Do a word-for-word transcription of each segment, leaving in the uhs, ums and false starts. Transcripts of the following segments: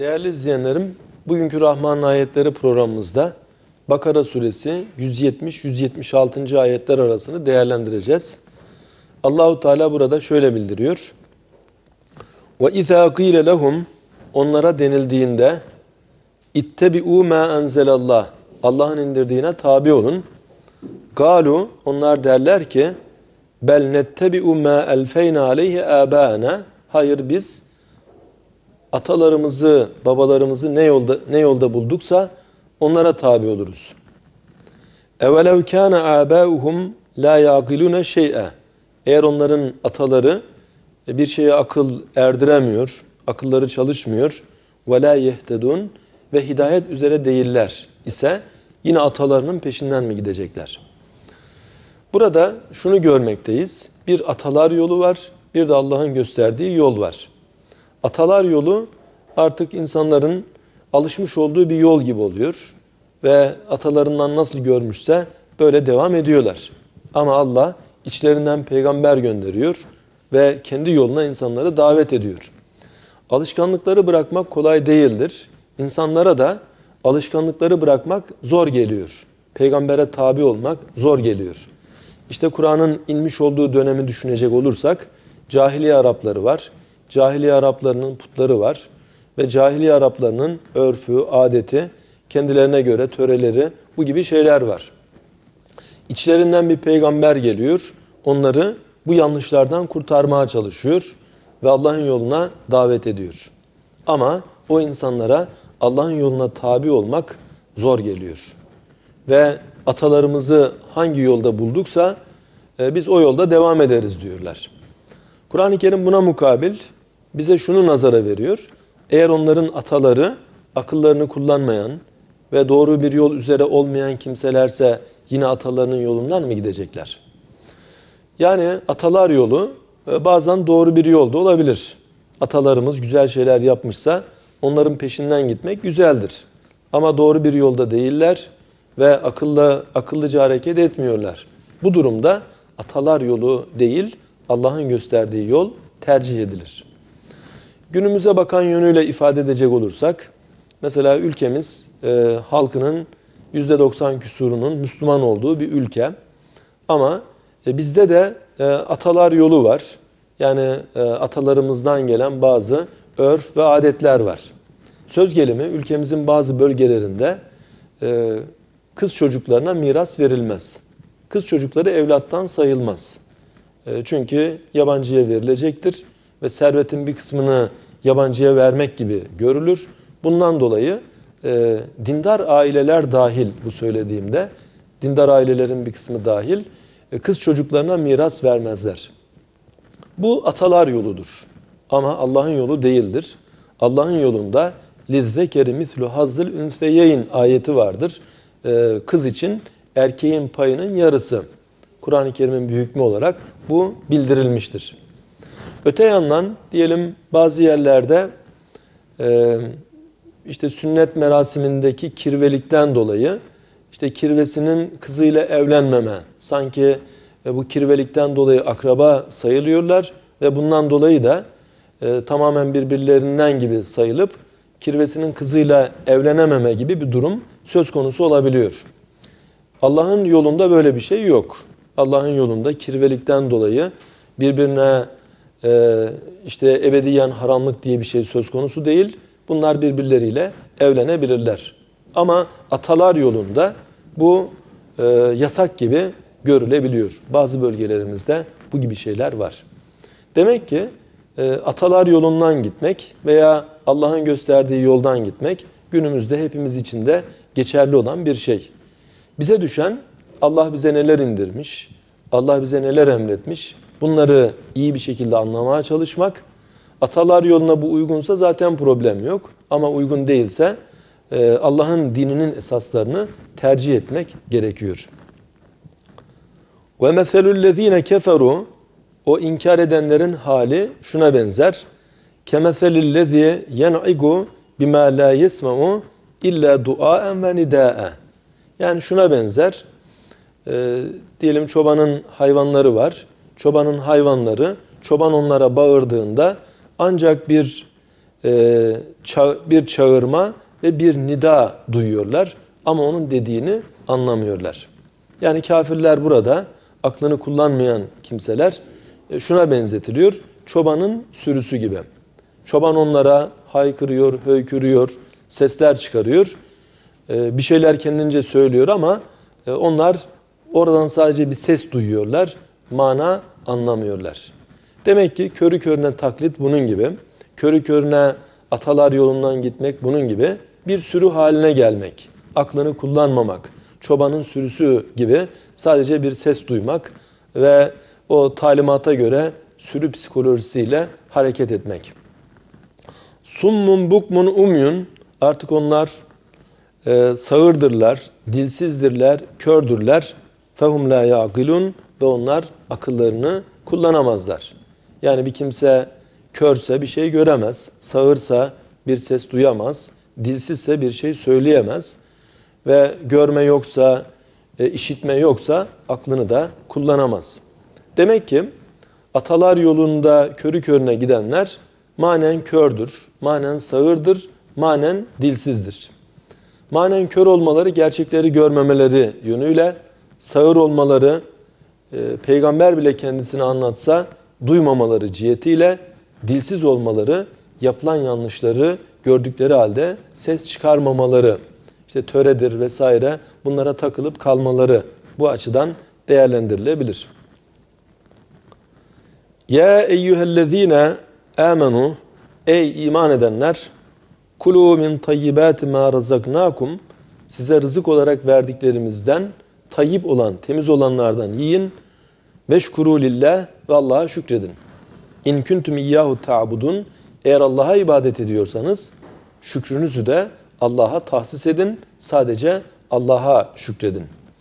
Değerli izleyenlerim, bugünkü Rahman Ayetleri programımızda Bakara suresi yüz yetmiş yüz yetmiş altı. ayetler arasını değerlendireceğiz. Allahu Teala burada şöyle bildiriyor. Ve izâ qîle lehum, onlara denildiğinde ittebi'û mâ enzelallah, Allah'ın indirdiğine tabi olun. Galu, onlar derler ki bel nettebi'û mâ elfeyna aleyhi âbâena, hayır biz atalarımızı, babalarımızı ne yolda ne yolda bulduksa onlara tabi oluruz. Evelev kâne âbâuhum lâ yâgilûne şey'e, eğer onların ataları bir şeye akıl erdiremiyor, akılları çalışmıyor ve lâ yehtedûn, ve hidayet üzere değiller ise yine atalarının peşinden mi gidecekler? Burada şunu görmekteyiz. Bir atalar yolu var, bir de Allah'ın gösterdiği yol var. Atalar yolu artık insanların alışmış olduğu bir yol gibi oluyor ve atalarından nasıl görmüşse böyle devam ediyorlar. Ama Allah içlerinden peygamber gönderiyor ve kendi yoluna insanları davet ediyor. Alışkanlıkları bırakmak kolay değildir. İnsanlara da alışkanlıkları bırakmak zor geliyor. Peygambere tabi olmak zor geliyor. İşte Kur'an'ın inmiş olduğu dönemi düşünecek olursak cahiliye Arapları var. Cahiliye Araplarının putları var. Ve cahiliye Araplarının örfü, adeti, kendilerine göre töreleri, bu gibi şeyler var. İçlerinden bir peygamber geliyor. Onları bu yanlışlardan kurtarmaya çalışıyor ve Allah'ın yoluna davet ediyor. Ama o insanlara Allah'ın yoluna tabi olmak zor geliyor. Ve atalarımızı hangi yolda bulduksa e, biz o yolda devam ederiz diyorlar. Kur'an-ı Kerim buna mukabil bize şunu nazara veriyor. Eğer onların ataları akıllarını kullanmayan ve doğru bir yol üzere olmayan kimselerse yine atalarının yolundan mı gidecekler? Yani atalar yolu bazen doğru bir yolda olabilir. Atalarımız güzel şeyler yapmışsa onların peşinden gitmek güzeldir. Ama doğru bir yolda değiller ve akıllı, akıllıca hareket etmiyorlar. Bu durumda atalar yolu değil, Allah'ın gösterdiği yol tercih edilir. Günümüze bakan yönüyle ifade edecek olursak, mesela ülkemiz e, halkının yüzde doksan küsurunun Müslüman olduğu bir ülke. Ama e, bizde de e, atalar yolu var. Yani e, atalarımızdan gelen bazı örf ve adetler var. Söz gelimi ülkemizin bazı bölgelerinde e, kız çocuklarına miras verilmez. Kız çocukları evlattan sayılmaz. E, çünkü yabancıya verilecektir ve servetin bir kısmını yabancıya vermek gibi görülür. Bundan dolayı e, dindar aileler dahil, bu söylediğimde dindar ailelerin bir kısmı dahil e, kız çocuklarına miras vermezler. Bu atalar yoludur. Ama Allah'ın yolu değildir. Allah'ın yolunda lizzekeri mislu hazzıl ünseyeyn ayeti vardır. E, kız için erkeğin payının yarısı. Kur'an-ı Kerim'in bir hükmü olarak bu bildirilmiştir. Öte yandan diyelim bazı yerlerde e, işte sünnet merasimindeki kirvelikten dolayı işte kirvesinin kızıyla evlenmeme, sanki e, bu kirvelikten dolayı akraba sayılıyorlar ve bundan dolayı da e, tamamen birbirlerinden gibi sayılıp kirvesinin kızıyla evlenememe gibi bir durum söz konusu olabiliyor. Allah'ın yolunda böyle bir şey yok. Allah'ın yolunda kirvelikten dolayı birbirine e, işte ebediyen haramlık diye bir şey söz konusu değil. Bunlar birbirleriyle evlenebilirler. Ama atalar yolunda bu e, yasak gibi görülebiliyor. Bazı bölgelerimizde bu gibi şeyler var. Demek ki e, atalar yolundan gitmek veya Allah'ın gösterdiği yoldan gitmek günümüzde hepimiz için de geçerli olan bir şey. Bize düşen Allah bize neler indirmiş, Allah bize neler emretmiş, bunları iyi bir şekilde anlamaya çalışmak. Atalar yoluna bu uygunsa zaten problem yok. Ama uygun değilse Allah'ın dininin esaslarını tercih etmek gerekiyor. وَمَثَلُ الَّذ۪ينَ كَفَرُوا, o inkar edenlerin hali şuna benzer. كَمَثَلِ الَّذ۪ي يَنْعِقُ بِمَا لَا يَسْمَعُ اِلَّا دُعَاءً وَنِدَاءً. Yani şuna benzer. E, diyelim çobanın hayvanları var. Çobanın hayvanları, çoban onlara bağırdığında ancak bir e, ça bir çağırma ve bir nida duyuyorlar ama onun dediğini anlamıyorlar. Yani kafirler burada aklını kullanmayan kimseler e, şuna benzetiliyor. Çobanın sürüsü gibi. Çoban onlara haykırıyor, höykürüyor, sesler çıkarıyor. E, bir şeyler kendince söylüyor ama e, onlar oradan sadece bir ses duyuyorlar, mana anlamıyorlar. Demek ki körü körüne taklit bunun gibi, körü körüne atalar yolundan gitmek bunun gibi, bir sürü haline gelmek, aklını kullanmamak, çobanın sürüsü gibi sadece bir ses duymak ve o talimata göre sürü psikolojisiyle hareket etmek. Summun bukmun umyun, artık onlar e, sağırdırlar, dilsizdirler, kördürler. Fehum la yaqilun, ve onlar akıllarını kullanamazlar. Yani bir kimse körse bir şey göremez, sağırsa bir ses duyamaz, dilsizse bir şey söyleyemez ve görme yoksa, e, işitme yoksa aklını da kullanamaz. Demek ki atalar yolunda körü körüne gidenler manen kördür, manen sağırdır, manen dilsizdir. Manen kör olmaları gerçekleri görmemeleri yönüyle, sağır olmaları e, peygamber bile kendisini anlatsa duymamaları cihetiyle, dilsiz olmaları yapılan yanlışları gördükleri halde ses çıkarmamaları, işte töredir vesaire bunlara takılıp kalmaları bu açıdan değerlendirilebilir. Ya eyyühellezine amenu, ey iman edenler, kulu min tayyibati ma razaknakum, size rızık olarak verdiklerimizden tayyib olan, temiz olanlardan yiyin. Veşkuru lillah, ve Allah'a şükredin. İn kuntum iyyahu ta'budun, eğer Allah'a ibadet ediyorsanız şükrünüzü de Allah'a tahsis edin. Sadece Allah'a şükredin.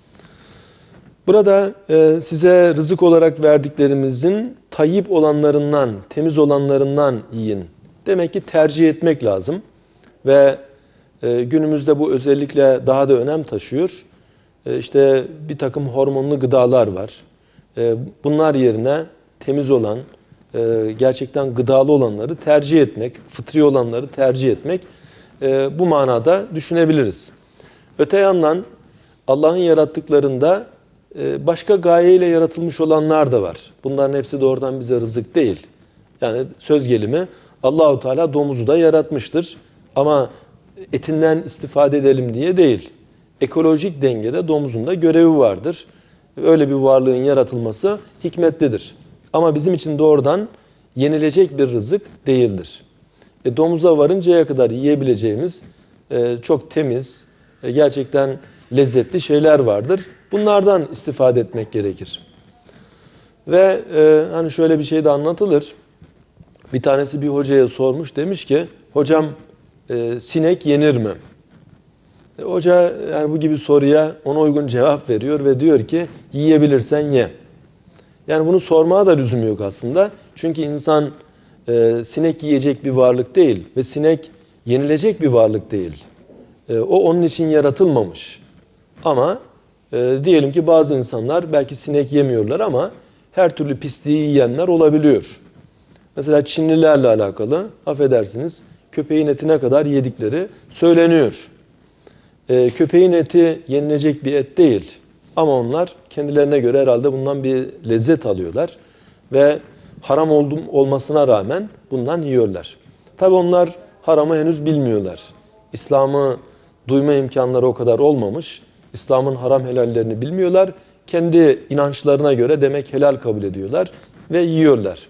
Burada e, size rızık olarak verdiklerimizin tayyib olanlarından, temiz olanlarından yiyin. Demek ki tercih etmek lazım. Ve e, günümüzde bu özellikle daha da önem taşıyor. E, işte bir takım hormonlu gıdalar var. E, bunlar yerine temiz olan, e, gerçekten gıdalı olanları tercih etmek, fıtri olanları tercih etmek e, bu manada düşünebiliriz. Öte yandan Allah'ın yarattıklarında e, başka gayeyle yaratılmış olanlar da var. Bunların hepsi doğrudan bize rızık değil. Yani söz gelimi Allahu Teala domuzu da yaratmıştır. Ama etinden istifade edelim diye değil. Ekolojik dengede domuzun da görevi vardır. Öyle bir varlığın yaratılması hikmetlidir. Ama bizim için doğrudan yenilecek bir rızık değildir. E, domuza varıncaya kadar yiyebileceğimiz e, çok temiz, e, gerçekten lezzetli şeyler vardır. Bunlardan istifade etmek gerekir. Ve e, hani şöyle bir şey de anlatılır. Bir tanesi bir hocaya sormuş, demiş ki, hocam e, sinek yenir mi? E, hoca yani bu gibi soruya ona uygun cevap veriyor ve diyor ki yiyebilirsen ye. Yani bunu sormaya da lüzum yok aslında. Çünkü insan e, sinek yiyecek bir varlık değil ve sinek yenilecek bir varlık değil. E, o onun için yaratılmamış. Ama e, diyelim ki bazı insanlar belki sinek yemiyorlar ama her türlü pisliği yiyenler olabiliyor. Mesela Çinlilerle alakalı, affedersiniz, köpeğin etine kadar yedikleri söyleniyor. E, köpeğin eti yenilecek bir et değil. Ama onlar kendilerine göre herhalde bundan bir lezzet alıyorlar. Ve haram oldum, olmasına rağmen bundan yiyorlar. Tabi onlar haramı henüz bilmiyorlar. İslam'ı duyma imkanları o kadar olmamış. İslam'ın haram helallerini bilmiyorlar. Kendi inançlarına göre demek helal kabul ediyorlar ve yiyorlar.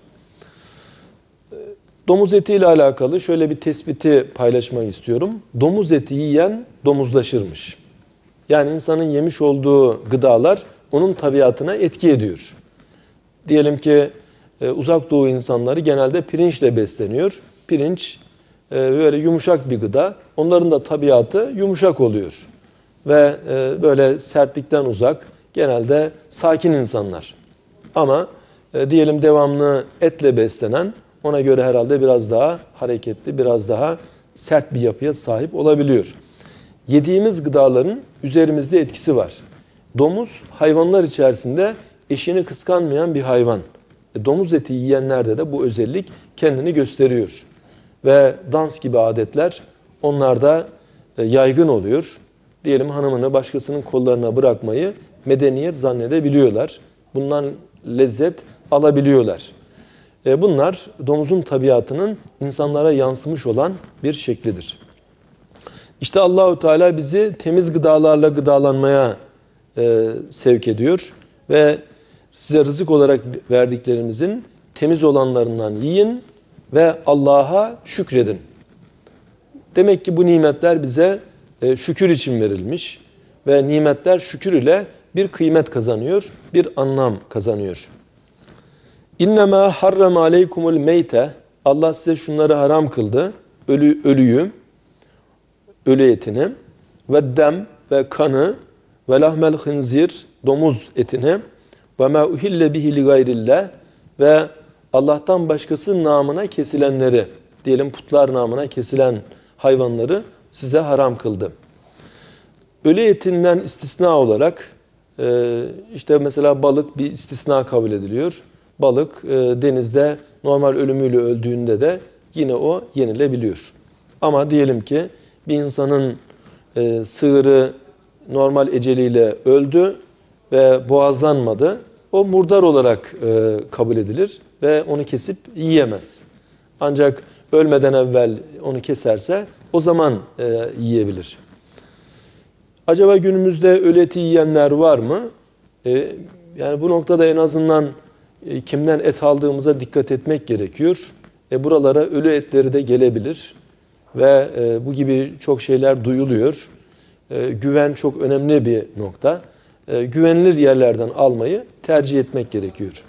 Domuz eti ile alakalı şöyle bir tespiti paylaşmak istiyorum. Domuz eti yiyen domuzlaşırmış. Yani insanın yemiş olduğu gıdalar onun tabiatına etki ediyor. Diyelim ki e, uzak doğu insanları genelde pirinçle besleniyor. Pirinç e, böyle yumuşak bir gıda. Onların da tabiatı yumuşak oluyor. Ve e, böyle sertlikten uzak, genelde sakin insanlar. Ama e, diyelim devamlı etle beslenen, ona göre herhalde biraz daha hareketli, biraz daha sert bir yapıya sahip olabiliyor. Yediğimiz gıdaların üzerimizde etkisi var. Domuz hayvanlar içerisinde eşini kıskanmayan bir hayvan. E, domuz eti yiyenlerde de bu özellik kendini gösteriyor. ve dans gibi adetler onlarda yaygın oluyor. Diyelim hanımını başkasının kollarına bırakmayı medeniyet zannedebiliyorlar. Bundan lezzet alabiliyorlar. Bunlar domuzun tabiatının insanlara yansımış olan bir şeklidir. İşte Allahu Teala bizi temiz gıdalarla gıdalanmaya e, sevk ediyor ve size rızık olarak verdiklerimizin temiz olanlarından yiyin ve Allah'a şükredin. Demek ki bu nimetler bize e, şükür için verilmiş ve nimetler şükür ile bir kıymet kazanıyor, bir anlam kazanıyor. İnnemâ harrama aleykumul meyte. Allah size şunları haram kıldı. Ölü, ölüyü, ölü etini ve dem ve kanı ve lahmel hınzir, domuz etini ve ma uhille bihi li gayrillah ve Allah'tan başkası namına kesilenleri, diyelim putlar namına kesilen hayvanları size haram kıldı. Ölü etinden istisna olarak işte mesela balık bir istisna kabul ediliyor. Balık denizde normal ölümüyle öldüğünde de yine o yenilebiliyor. Ama diyelim ki bir insanın sığırı normal eceliyle öldü ve boğazlanmadı. O murdar olarak kabul edilir ve onu kesip yiyemez. Ancak ölmeden evvel onu keserse o zaman yiyebilir. Acaba günümüzde ölü eti yiyenler var mı? Yani bu noktada en azından kimden et aldığımıza dikkat etmek gerekiyor. E buralara ölü etleri de gelebilir ve e, bu gibi çok şeyler duyuluyor. E, güven çok önemli bir nokta. E, güvenilir yerlerden almayı tercih etmek gerekiyor.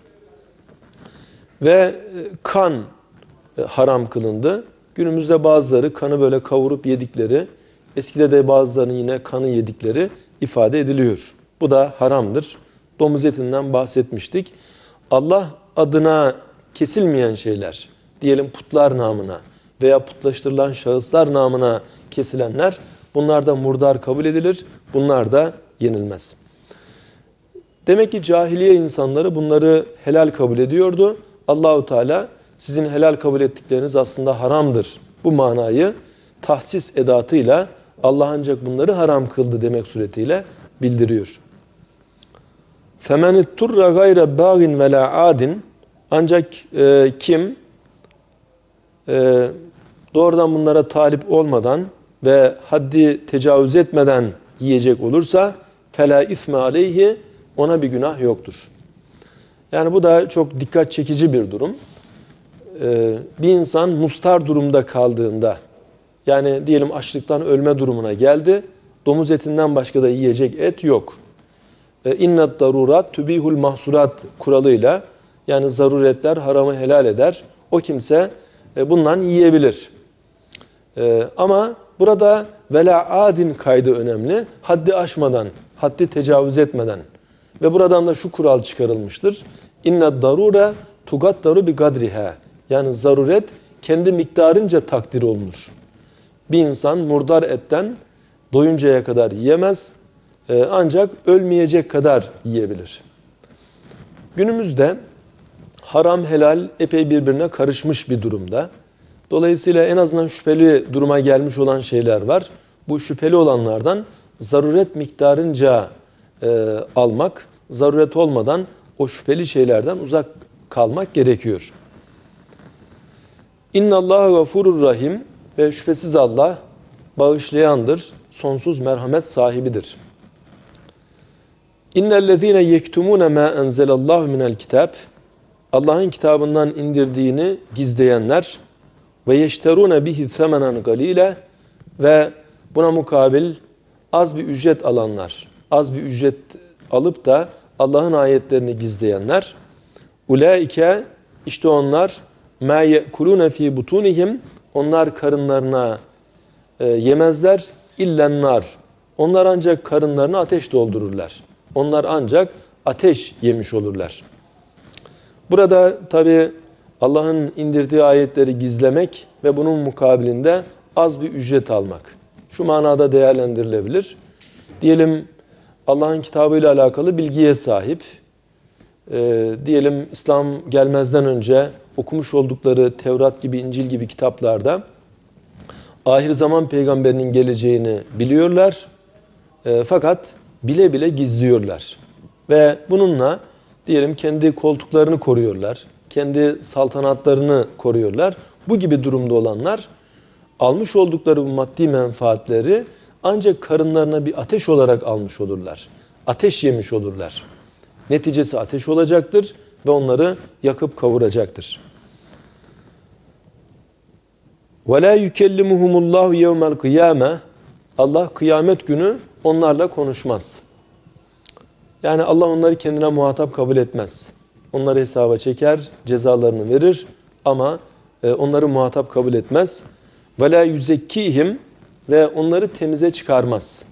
Ve e, kan e, haram kılındı. Günümüzde bazıları kanı böyle kavurup yedikleri, eskide de bazılarının yine kanı yedikleri ifade ediliyor. Bu da haramdır. Domuz etinden bahsetmiştik. Allah adına kesilmeyen şeyler, diyelim putlar namına veya putlaştırılan şahıslar namına kesilenler, bunlar da murdar kabul edilir, bunlar da yenilmez. Demek ki cahiliye insanları bunları helal kabul ediyordu. Allahu Teala sizin helal kabul ettikleriniz aslında haramdır. Bu manayı tahsis edatıyla Allah ancak bunları haram kıldı demek suretiyle bildiriyor. فَمَنِ اِتْتُرَّ غَيْرَ بَاغٍ وَلَا عَادٍ. Ancak e, kim e, doğrudan bunlara talip olmadan ve haddi tecavüz etmeden yiyecek olursa فَلَا اِثْمَ عَلَيْهِ, ona bir günah yoktur. Yani bu da çok dikkat çekici bir durum. E, bir insan mustar durumda kaldığında, yani diyelim açlıktan ölme durumuna geldi, domuz etinden başka da yiyecek et yok. İnnat darurat tübihul mahsurat kuralıyla, yani zaruretler haramı helal eder. O kimse bundan yiyebilir. Ama burada vela adin kaydı önemli. Haddi aşmadan, haddi tecavüz etmeden. Ve buradan da şu kural çıkarılmıştır. İnnat darura tugattaru bi gadriha. Yani zaruret kendi miktarınca takdir olunur. Bir insan murdar etten doyuncaya kadar yiyemez. Ancak ölmeyecek kadar yiyebilir. Günümüzde haram helal epey birbirine karışmış bir durumda. Dolayısıyla en azından şüpheli duruma gelmiş olan şeyler var. Bu şüpheli olanlardan zaruret miktarınca e, almak, zaruret olmadan o şüpheli şeylerden uzak kalmak gerekiyor. İnnallâhe gafurur rahim, ve şüphesiz Allah bağışlayandır, sonsuz merhamet sahibidir. İnnellezîne yektumûne mâ enzelallahu minel kitâb. Allah'ın kitabından indirdiğini gizleyenler ve yeşterûne bihi semenen galîle, ve buna mukabil az bir ücret alanlar, az bir ücret alıp da Allah'ın ayetlerini gizleyenler, ulaike, işte onlar, mâ ye'kulûne fî butûnihim, onlar karınlarına e, yemezler, illennar, onlar ancak karınlarını ateş doldururlar. Onlar ancak ateş yemiş olurlar. Burada tabi Allah'ın indirdiği ayetleri gizlemek ve bunun mukabilinde az bir ücret almak, şu manada değerlendirilebilir. Diyelim Allah'ın kitabıyla alakalı bilgiye sahip, e, diyelim İslam gelmezden önce okumuş oldukları Tevrat gibi, İncil gibi kitaplarda ahir zaman peygamberinin geleceğini biliyorlar. E, fakat bile bile gizliyorlar. Ve bununla diyelim kendi koltuklarını koruyorlar. Kendi saltanatlarını koruyorlar. Bu gibi durumda olanlar almış oldukları bu maddi menfaatleri ancak karınlarına bir ateş olarak almış olurlar. Ateş yemiş olurlar. Neticesi ateş olacaktır ve onları yakıp kavuracaktır. وَلَا يُكَلِّمُهُمُ اللّٰهُ يَوْمَ الْقِيَامَةِ Allah kıyamet günü onlarla konuşmaz. Yani Allah onları kendine muhatap kabul etmez. Onları hesaba çeker, cezalarını verir ama onları muhatap kabul etmez. وَلَا يُزَكِّيهِمْ ve onları temize çıkarmaz.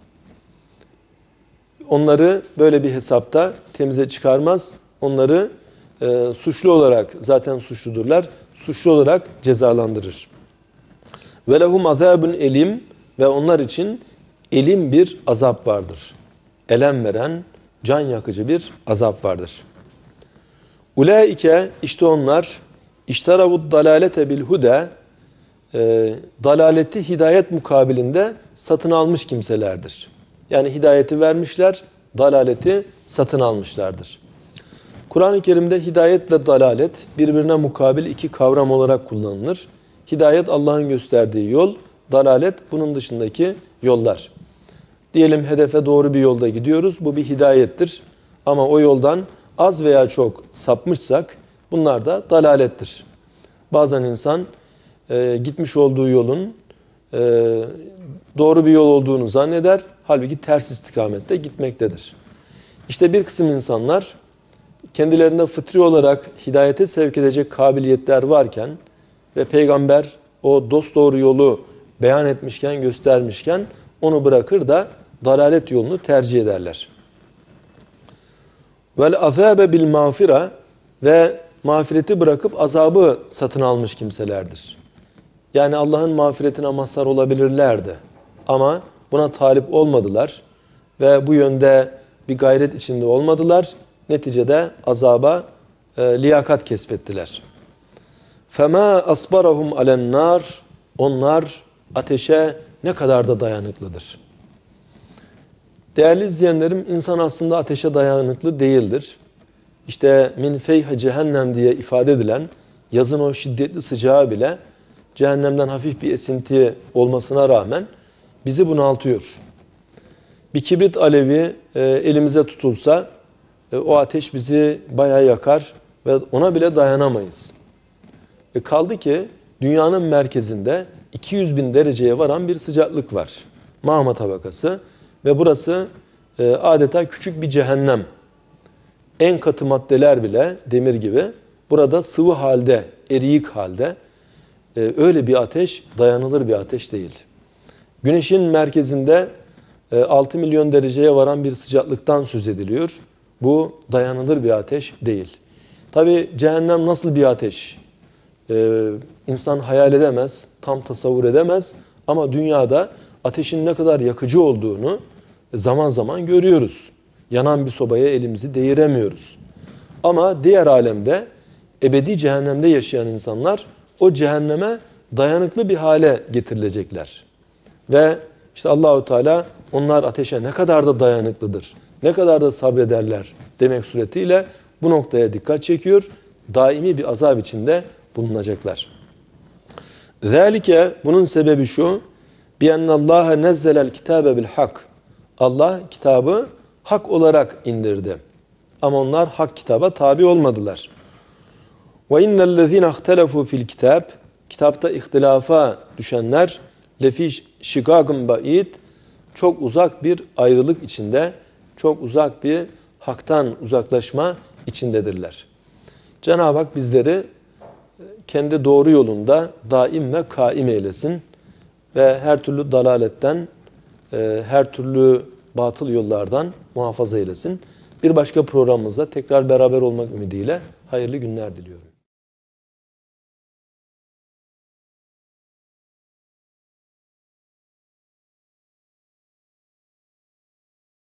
Onları böyle bir hesapta temize çıkarmaz. Onları e, suçlu olarak, zaten suçludurlar, suçlu olarak cezalandırır. وَلَهُمْ عَذَابٌ elim ve onlar için elim bir azap vardır. Elem veren, can yakıcı bir azap vardır. Ulaike işte onlar işteravud dalalete bil huda e, dalaleti hidayet mukabilinde satın almış kimselerdir. Yani hidayeti vermişler, dalaleti satın almışlardır. Kur'an-ı Kerim'de hidayet ve dalalet birbirine mukabil iki kavram olarak kullanılır. Hidayet Allah'ın gösterdiği yol, dalalet bunun dışındaki yollar. Diyelim hedefe doğru bir yolda gidiyoruz, bu bir hidayettir. Ama o yoldan az veya çok sapmışsak bunlar da dalalettir. Bazen insan e, gitmiş olduğu yolun e, doğru bir yol olduğunu zanneder, halbuki ters istikamette gitmektedir. İşte bir kısım insanlar kendilerinde fıtri olarak hidayete sevk edecek kabiliyetler varken ve peygamber o dosdoğru yolu beyan etmişken, göstermişken onu bırakır da dalalet yolunu tercih ederler. Vel azabe bil mağfira ve mağfireti bırakıp azabı satın almış kimselerdir. Yani Allah'ın mağfiretine mazhar olabilirlerdi. Ama buna talip olmadılar ve bu yönde bir gayret içinde olmadılar. Neticede azaba e, liyakat kesbettiler. فَمَا أَصْبَرَهُمْ عَلَى النَّارِ Onlar ateşe ne kadar da dayanıklıdır. Değerli izleyenlerim, insan aslında ateşe dayanıklı değildir. İşte min feyhe cehennem diye ifade edilen yazın o şiddetli sıcağı bile cehennemden hafif bir esinti olmasına rağmen bizi bunaltıyor. Bir kibrit alevi e, elimize tutulsa e, o ateş bizi bayağı yakar ve ona bile dayanamayız. E, kaldı ki dünyanın merkezinde iki yüz bin dereceye varan bir sıcaklık var. Mağma tabakası ve burası e, adeta küçük bir cehennem. En katı maddeler bile demir gibi burada sıvı halde, eriyik halde. Ee, öyle bir ateş dayanılır bir ateş değil. Güneşin merkezinde e, altı milyon dereceye varan bir sıcaklıktan söz ediliyor. Bu dayanılır bir ateş değil. Tabi cehennem nasıl bir ateş? Ee, insan hayal edemez, tam tasavvur edemez. Ama dünyada ateşin ne kadar yakıcı olduğunu zaman zaman görüyoruz. Yanan bir sobaya elimizi değiremiyoruz. Ama diğer alemde ebedi cehennemde yaşayan insanlar o cehenneme dayanıklı bir hale getirilecekler. Ve işte Allahu Teala onlar ateşe ne kadar da dayanıklıdır, ne kadar da sabrederler demek suretiyle bu noktaya dikkat çekiyor. Daimi bir azap içinde bulunacaklar. Zalike bunun sebebi şu: bi'ennallaha nezzelel kitabe bil hak. Allah kitabı hak olarak indirdi. Ama onlar hak kitaba tabi olmadılar. Ve innellezîne ihtelefû fil kitâb kitapta ihtilafa düşenler lefî şikâgın ba'id çok uzak bir ayrılık içinde, çok uzak bir haktan uzaklaşma içindedirler. Cenab-ı Hak bizleri kendi doğru yolunda daim ve kaim eylesin ve her türlü dalaletten, her türlü batıl yollardan muhafaza eylesin. Bir başka programımızda tekrar beraber olmak ümidiyle hayırlı günler diliyorum.